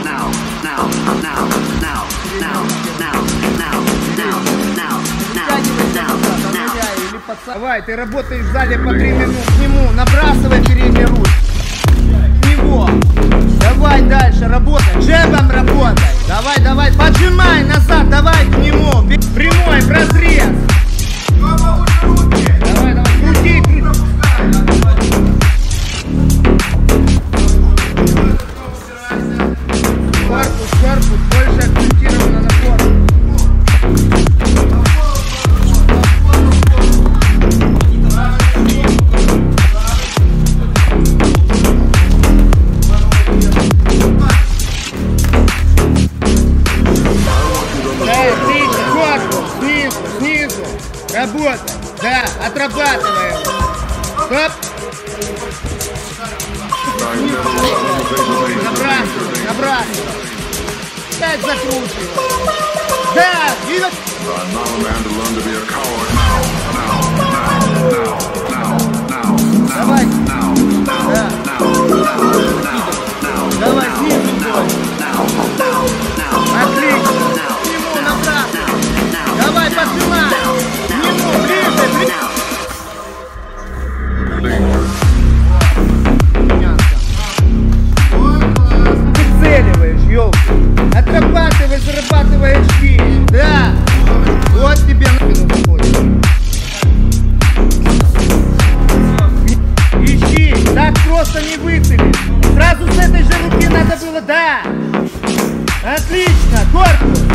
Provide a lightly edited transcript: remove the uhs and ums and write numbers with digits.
Давай, ты работаешь в зале по 3 минуты к нему, набрасывай передний руч. К него. Давай дальше, работай, джебом работай. Давай, давай, поджимай назад, давай к нему. Прямой, в разрез. Давай, давай, крути, крути. Корпус, больше акцентировано на корпус. Снизу. Работай. Да, отрабатываем. Стоп. Набрасывай. Опять закручивай. Да, двигай. Давай. Да. Давай, снизу больше. Отлично. К нему набрасывай. Давай, поджимай. К нему, ближе. Выцеливаешь, ёлка. Отрабатывай, зарабатывай очки. Да. Вот тебе на спину заходит. Ищи. Так просто не выцелишь. Сразу с этой же руки надо было. Да. Отлично. Корпус.